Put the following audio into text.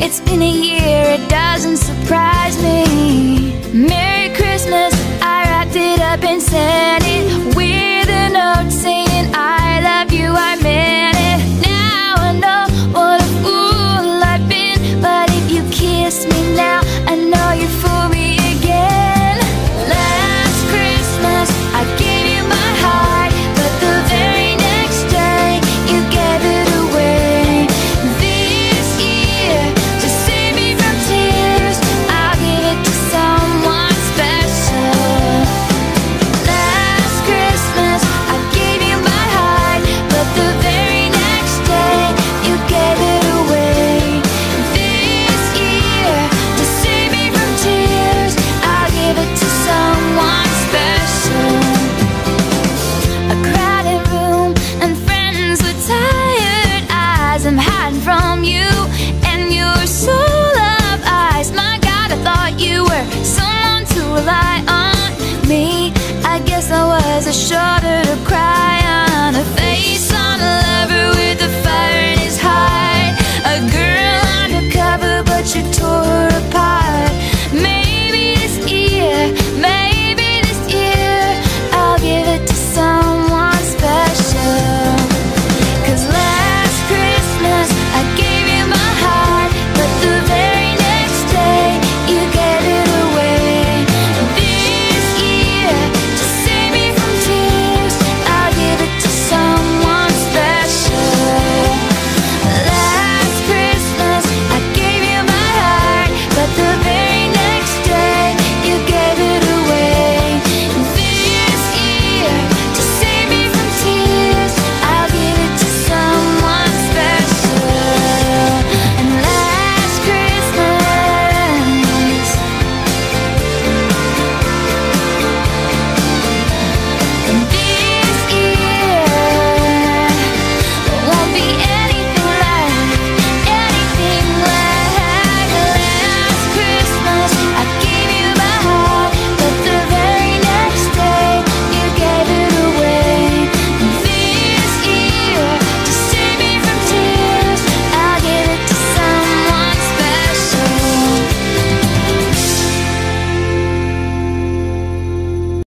It's been a year, it doesn't surprise me. Merry Christmas, I wrapped it up and sent it with a note saying I love you, I meant it. Now I know what a fool I've been, but if you kiss me now, I know you fool me again. Last Christmas, I gave you my heart, but the very next day, you gave it away. This year, to save me from tears, I'll give it to someone special. Last Christmas, I gave you my heart, but the very next day, you gave it away. This year, to save me from tears, I'll give it to someone special. A crowded room and friends with tired eyes. I'm hiding from you and your soul of eyes. My God, I thought you were someone to rely on. Me, I guess I was a short